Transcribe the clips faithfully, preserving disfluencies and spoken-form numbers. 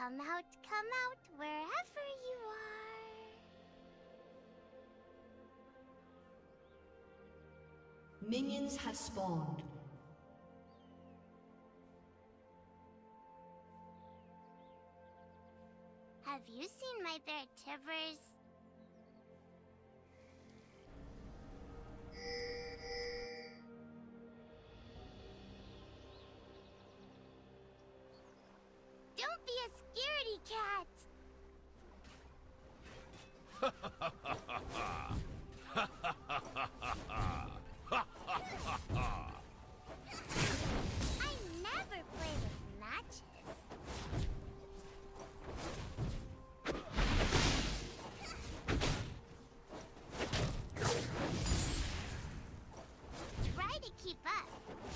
Come out, come out, wherever you are. Minions have spawned. Have you seen my bear Tivers? Don't be a scaredy cat! I never play with matches. Try to keep up.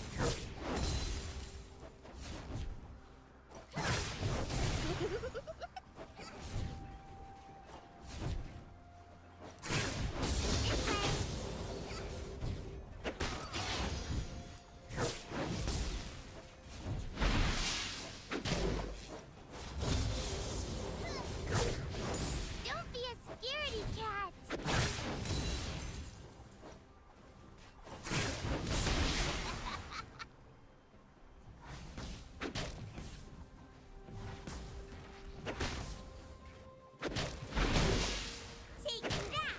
Don't be a scaredy cat. Take that.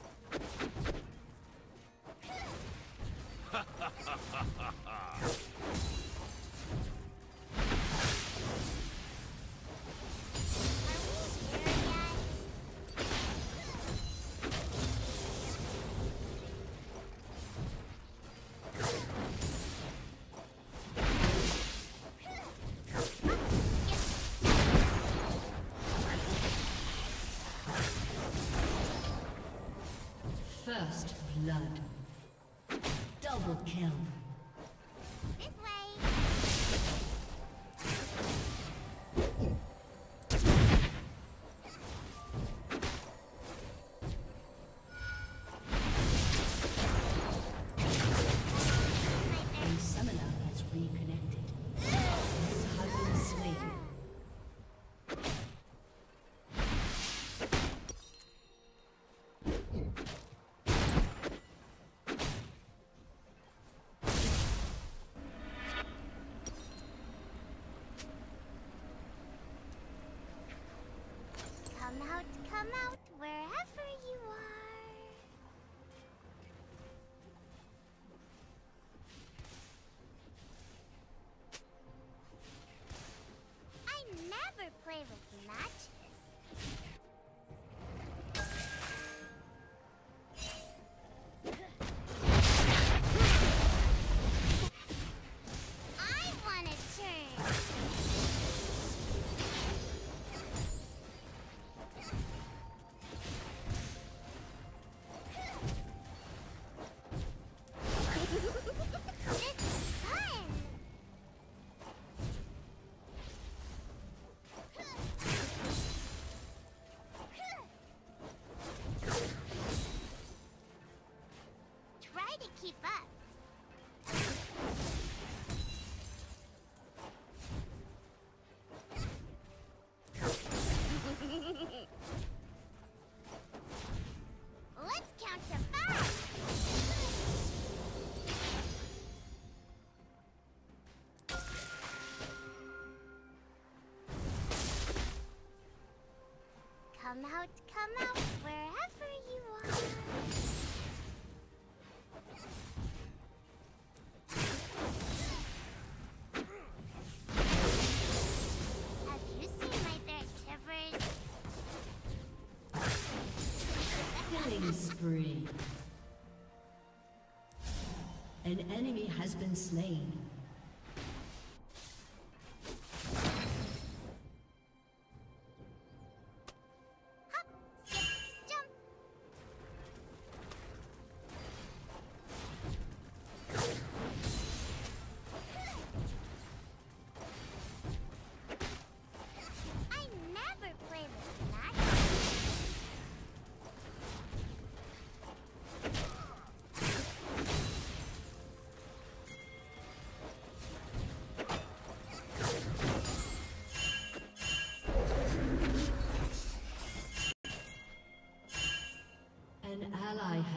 First blood. Double kill. This way. A summoner has reconnected. You have been slain. Come out, come out, wherever you are. I never play with matches. I want a turn. This is fun! Try to keep up. Let's count to five! Come out, come out, wherever you are. Have you seen my bear Tivers? Killing spree. An enemy has been slain. Hop, skip, jump. I never play with matches.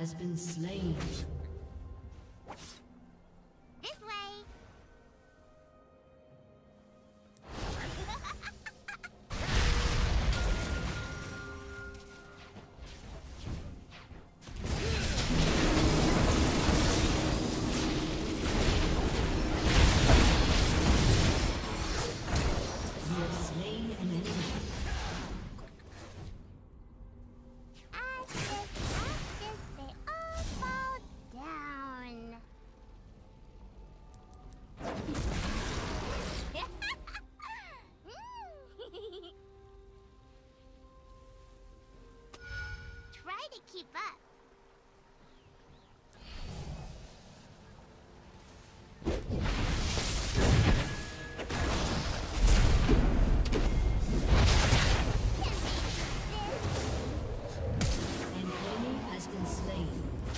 has been slain. This way. Keep up. An enemy has been slain.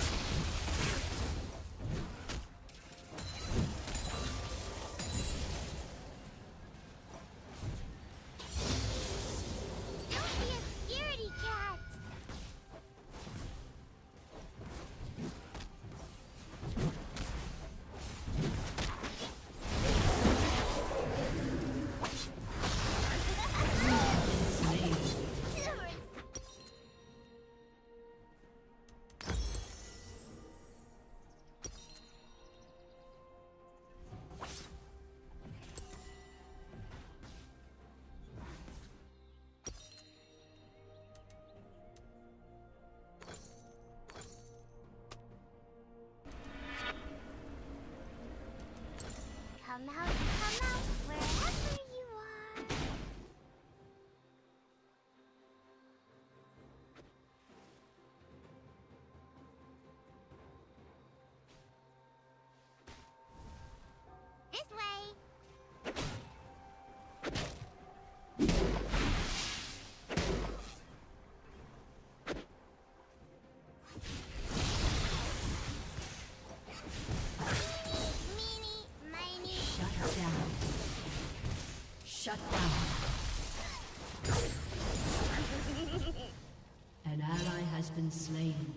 Come out, come out, wherever you are. This way. Shut down. An ally has been slain.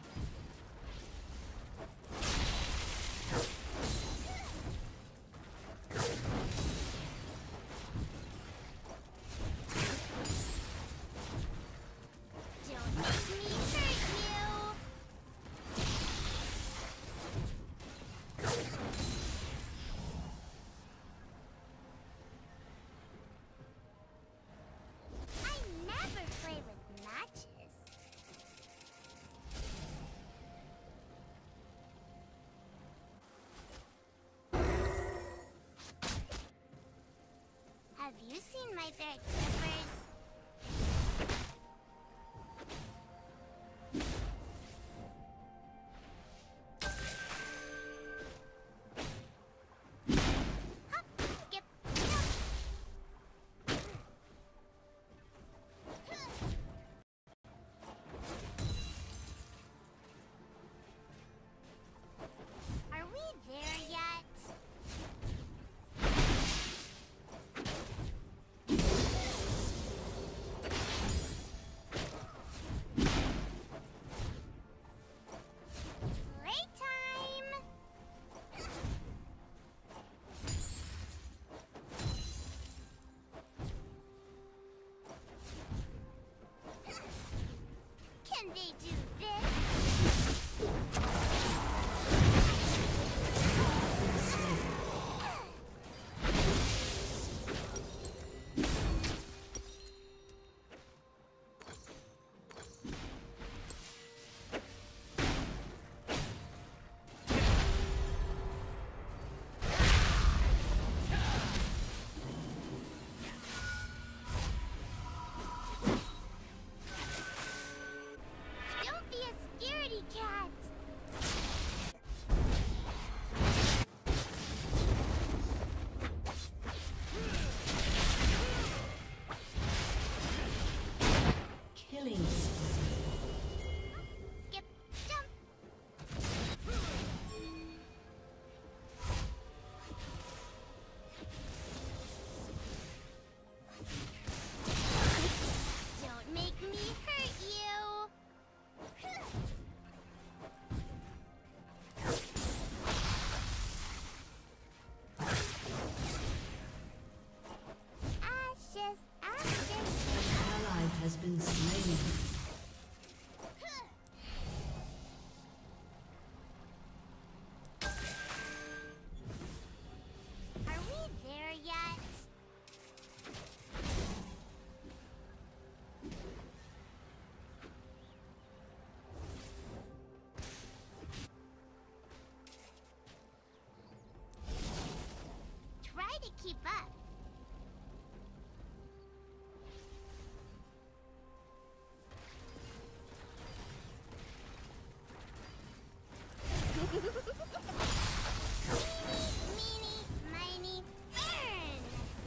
Have you seen my bear clippers? has been slain. Are we there yet? Try to keep up. Meeny, miny, burn!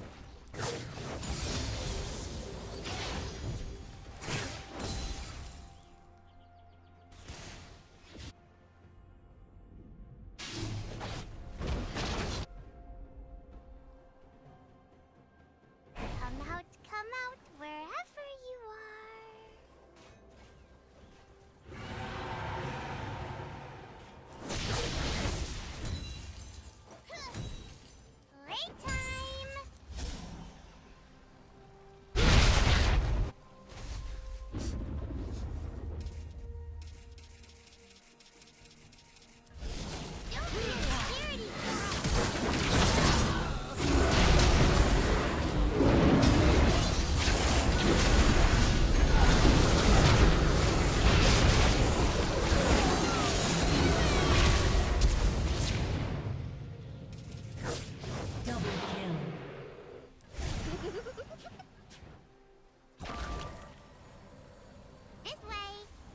Come out, come out, wherever you are. Playtime! Don't be a scaredy Double kill. This way.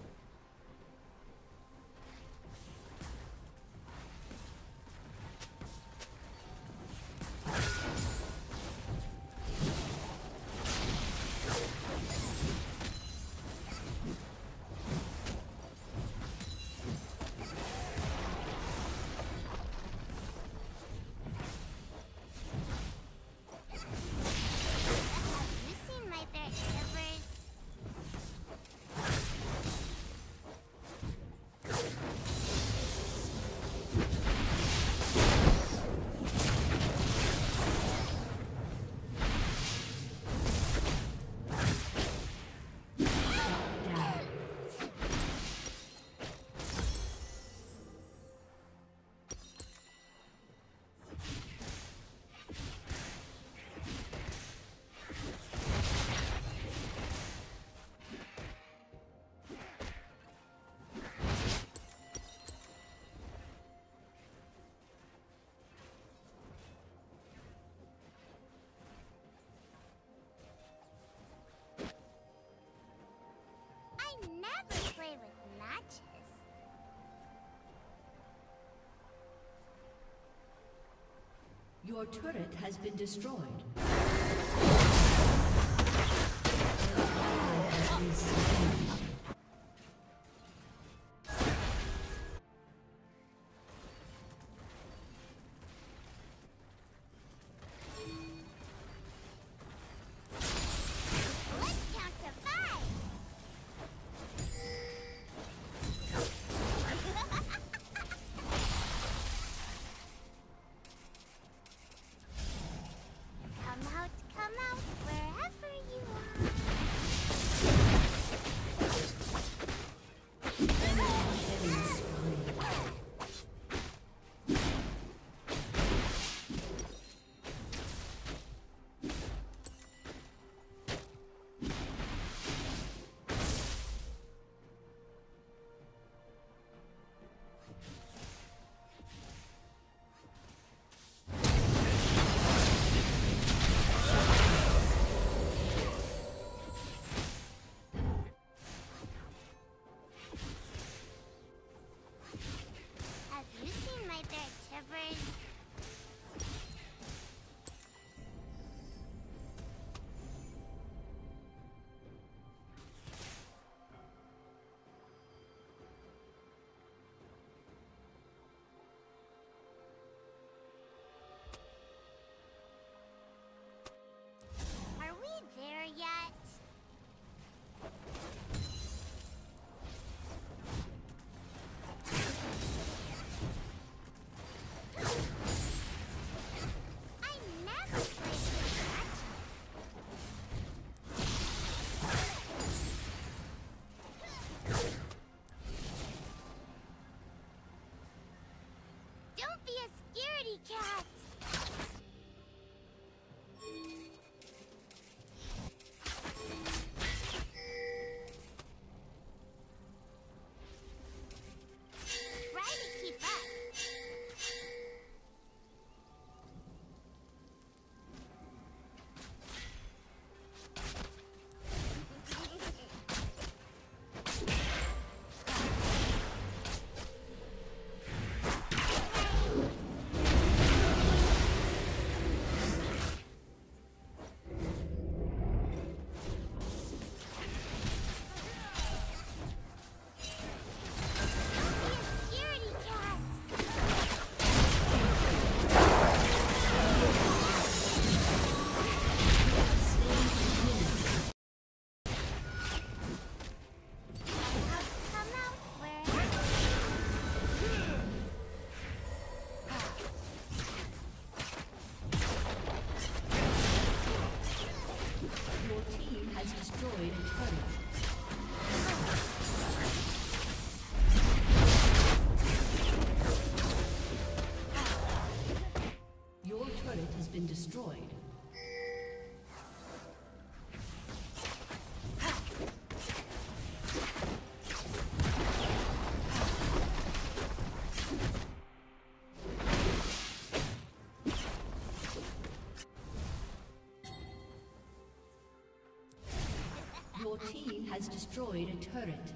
Have you seen my bear rivers? Down. I never play with matches. Your turret has been destroyed. Has been slain. Let's count to five. Come has destroyed a turret. Your turret has been destroyed. Your team has destroyed a turret.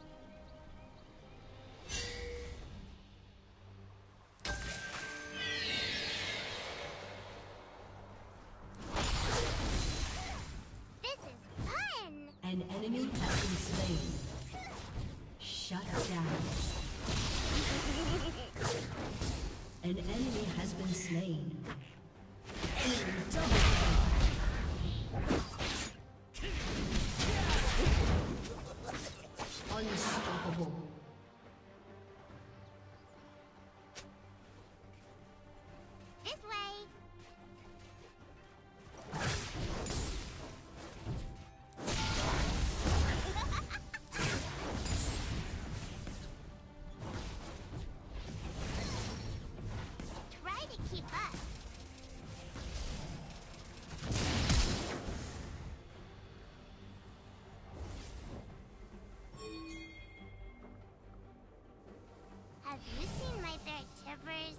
This is fun! An enemy has been slain. Shut down. An enemy has been slain. Enemy double kill. Unstoppable. This way! Try to keep up. Have you seen my bear Tivers?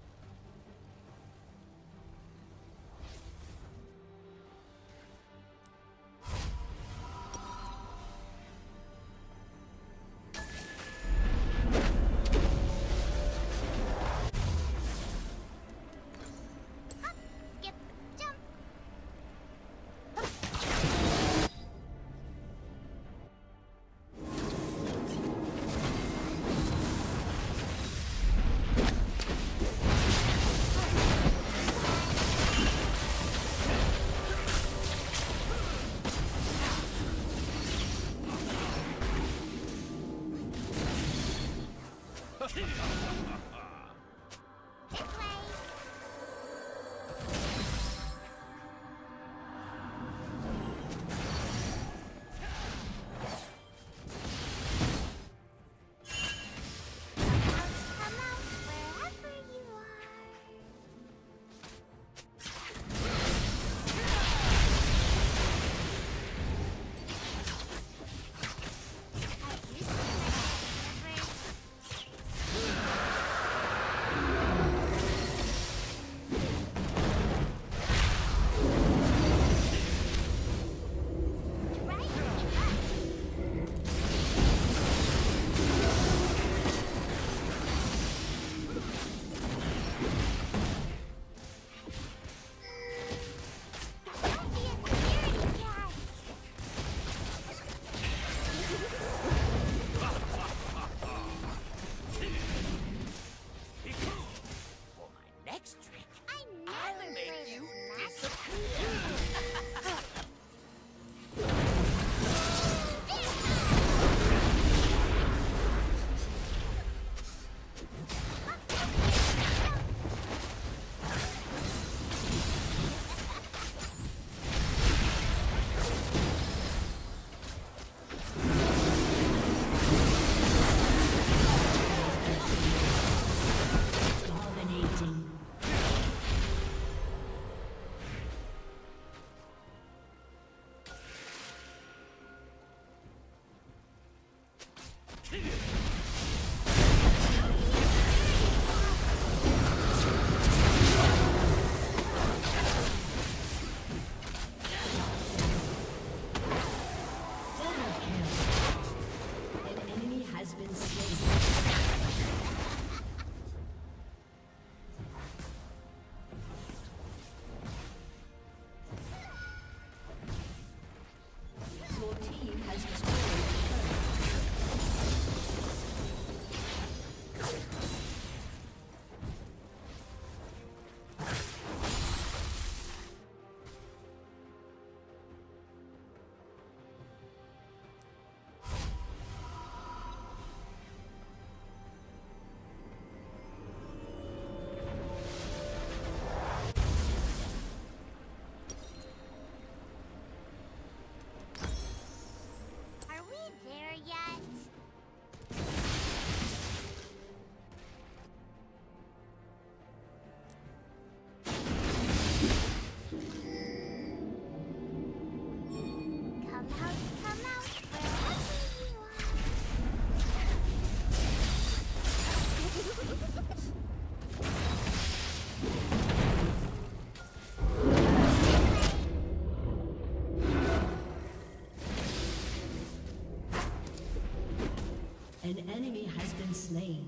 Hop, skip, jump. This way. Come out wherever you are. Have you seen my An enemy has been slain.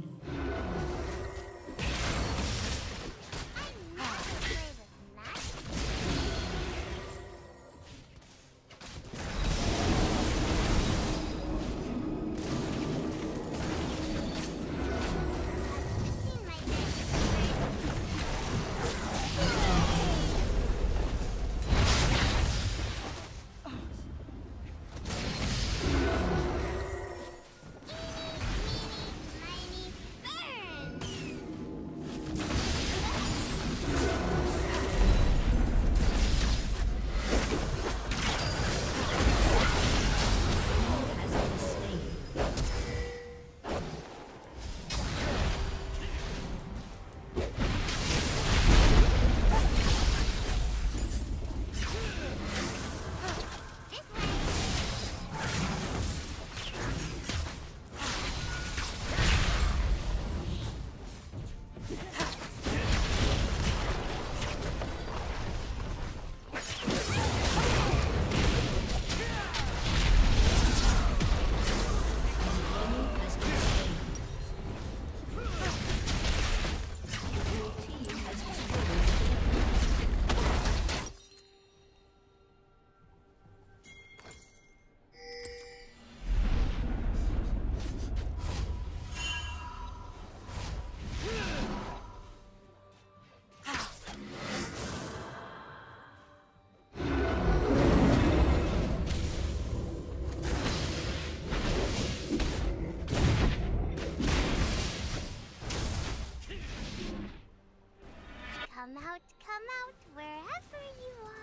Come out, come out, wherever you are.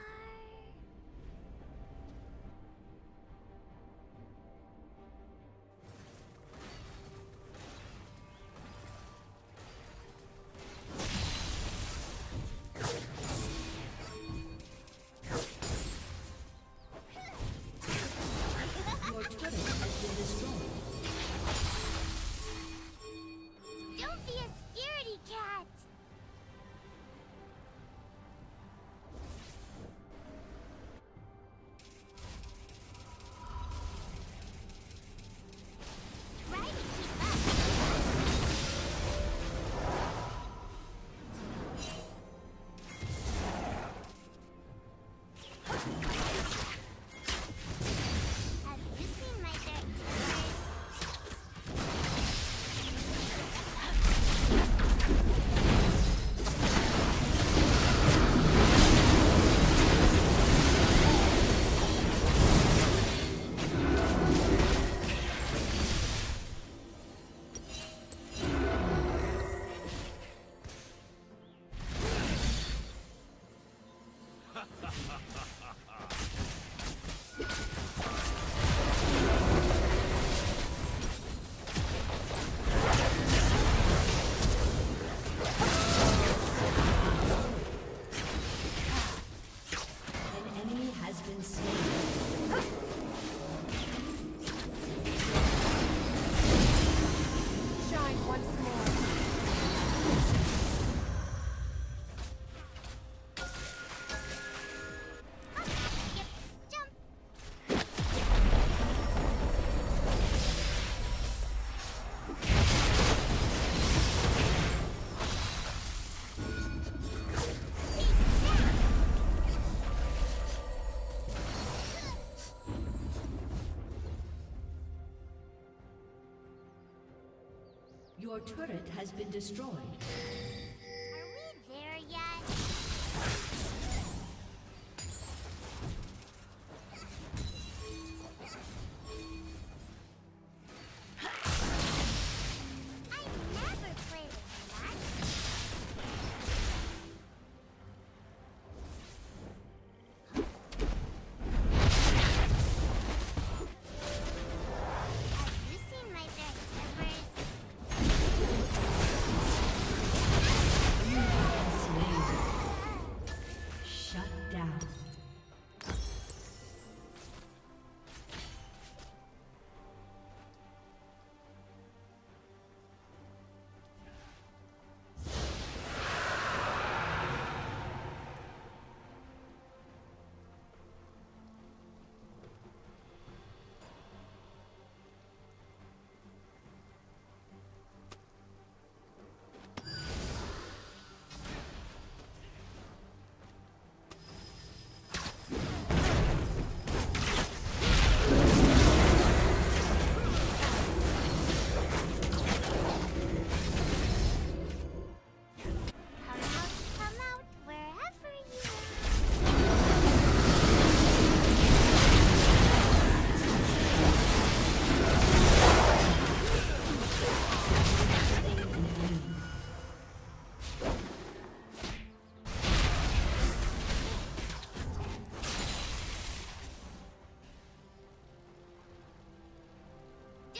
Your turret has been destroyed. Don't be a scaredy cat. Your turret has been destroyed. Are we there yet? I never play with that. Have you seen my best ever?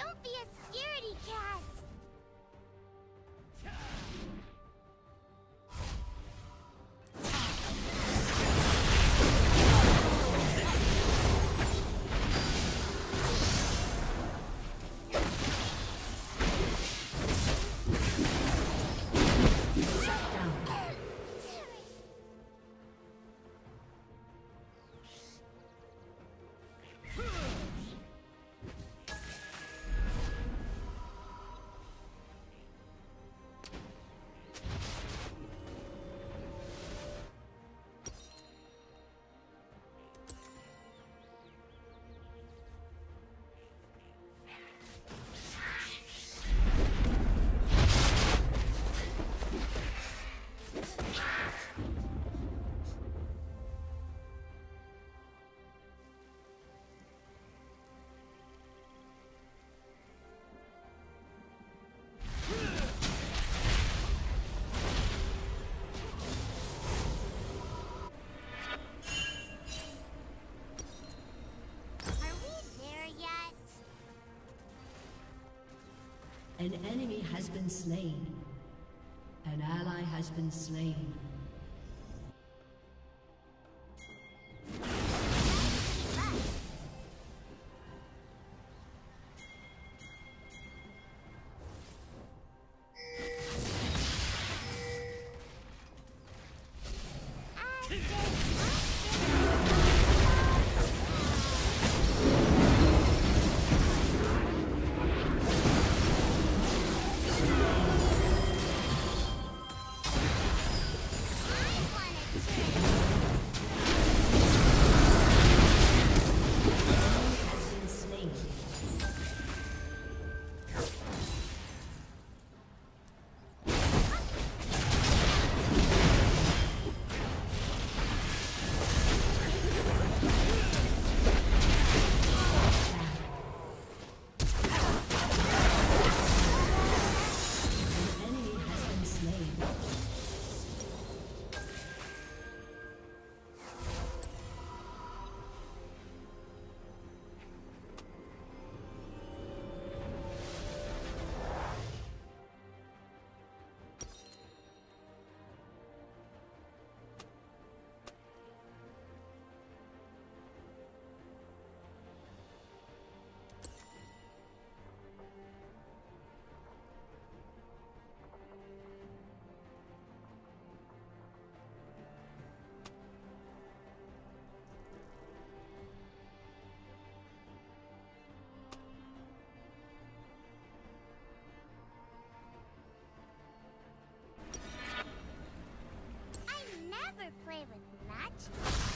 Don't be a scaredy cat! An enemy has been slain. An ally has been slain. Never play with matches.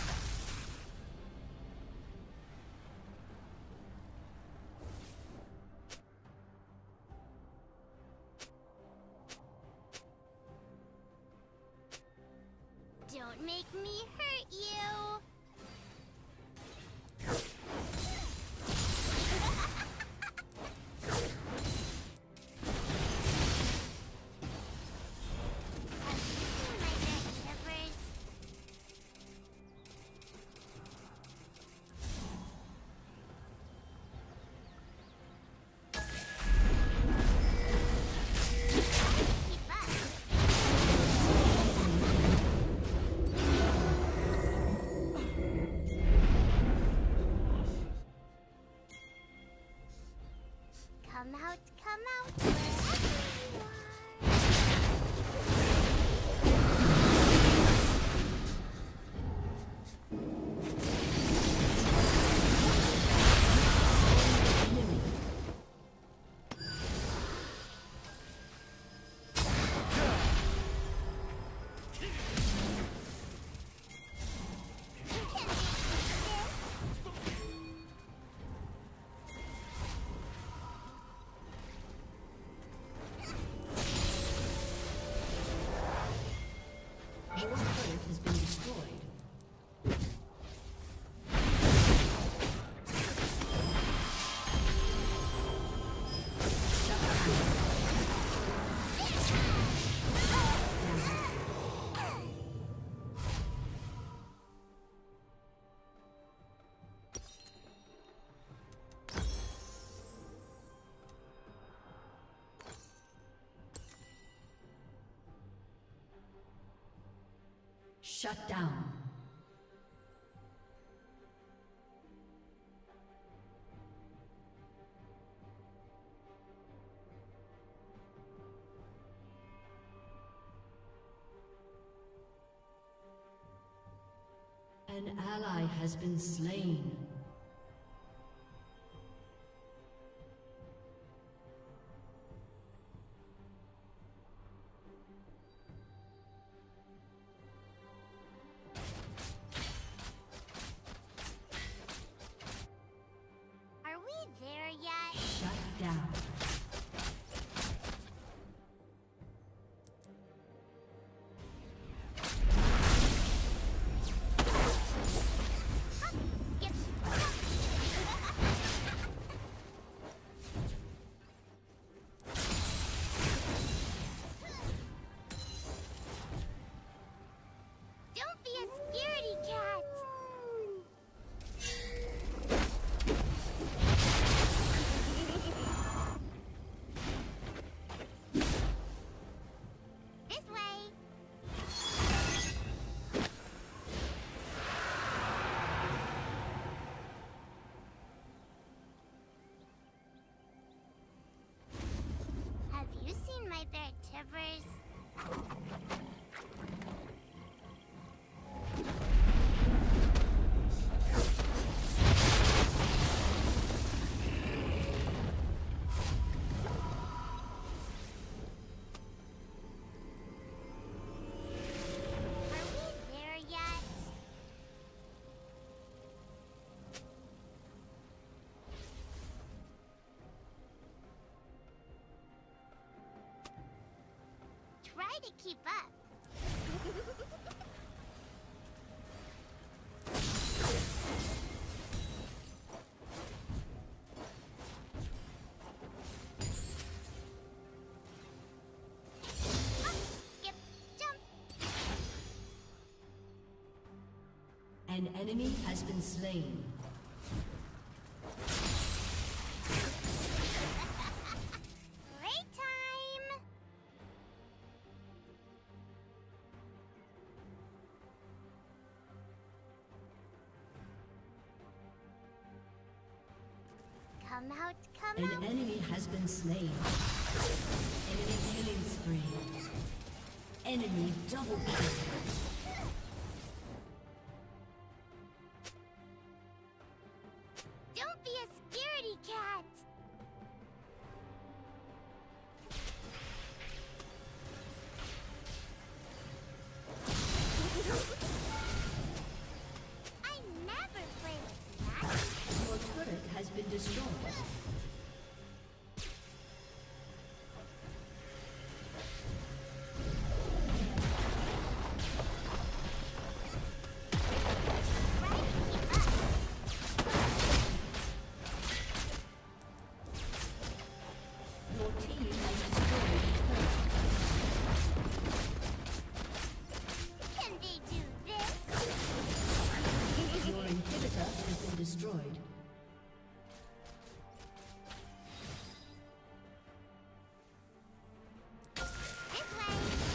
Don't make me hurt you. Come out, come out, wherever you are. Shut down. An ally has been slain. Are we there yet? Shut down. Don't be a scaredy cat. This way. Have you seen my bear Tivers? Are we there yet? Try to keep up. Hop, skip, jump. An enemy has been slain. Great time. Come out, come An out. enemy has been slain. Enemy killing spree. Enemy double kill. Don't be a scaredy cat. I never play like that. Your turret has been destroyed. Try to keep up. Your team has destroyed a turret. Can they do this? Your inhibitor has been destroyed. This way.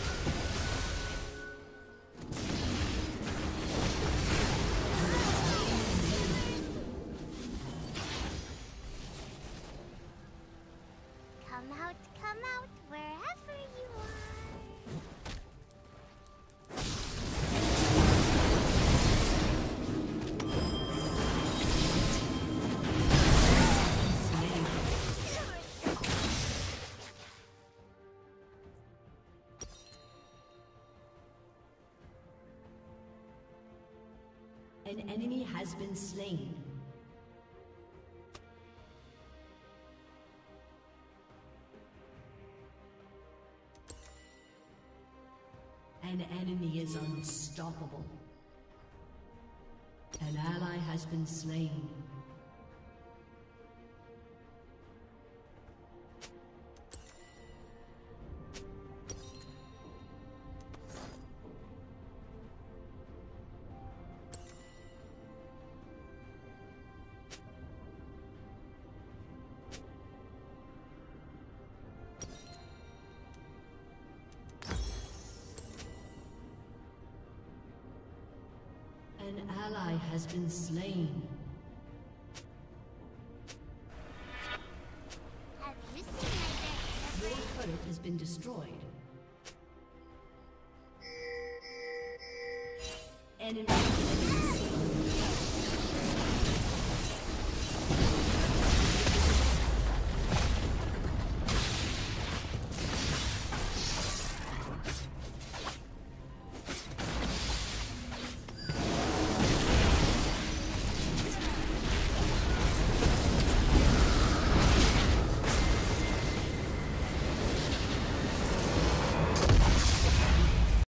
Come out, come out, wherever you are. An enemy has been slain. An enemy is unstoppable. An ally has been slain. An ally has been slain. Have you seen my Your best? turret has been destroyed. Enemy